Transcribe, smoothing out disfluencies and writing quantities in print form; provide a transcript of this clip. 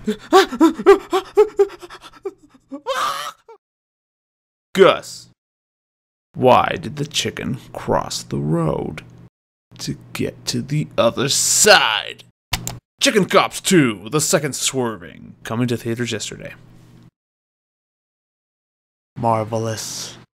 Gus, why did the chicken cross the road to get to the other side? Chicken Cops 2, the second swerving, coming to theaters yesterday. Marvelous.